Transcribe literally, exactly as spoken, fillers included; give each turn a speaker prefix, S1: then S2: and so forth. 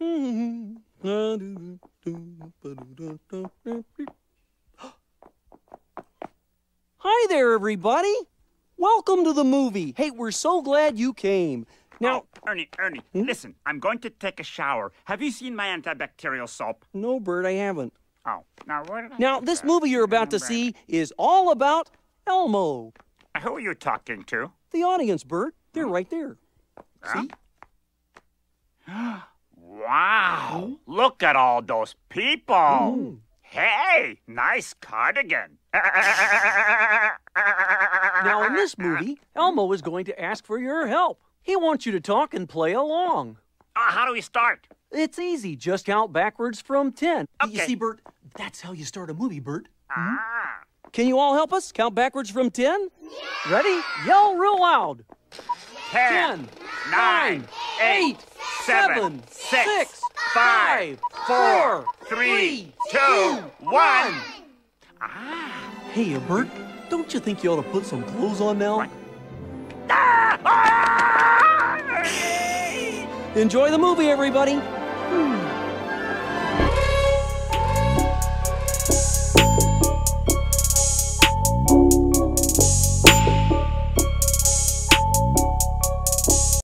S1: Hi there, everybody. Welcome to the movie. Hey, we're so glad you came. Now,
S2: oh, Ernie, Ernie,
S1: hmm?
S2: listen, I'm going to take a shower. Have you seen my antibacterial soap?
S1: No, Bert, I haven't.
S2: Oh, now where did I
S1: Now, this movie you're about to see is all about Elmo.
S2: Who are you talking to?
S1: The audience, Bert. They're right there.
S2: Huh?
S1: See?
S2: Wow! Hmm? Look at all those people! Mm. Hey, nice cardigan.
S1: Now, in this movie, Elmo is going to ask for your help. He wants you to talk and play along.
S2: Uh, how do we start?
S1: It's easy. Just count backwards from ten.
S2: Okay.
S1: You see, Bert, that's how you start a movie, Bert.
S2: Ah.
S1: Mm-hmm. Can you all help us count backwards from ten? Yeah. Ready? Yell real loud.
S2: Ten, nine, eight, seven, six, five, four, three, two, one.
S1: Ah. Hey, Bert, don't you think you ought to put some clothes on now?
S2: What? Ah! Ah!
S1: Enjoy the movie, everybody.